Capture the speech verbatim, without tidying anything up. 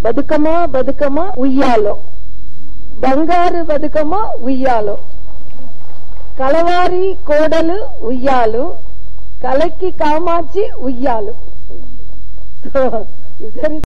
బతుకమ్మ బతుకమ్మ ఉయ్యాలో, బంగారు బతుకమ్మ ఉయ్యాలో, కలవారి కోడలు ఉయ్యాలు, కలకి కామాచి ఉయ్యాలు. సో ఇద్దరి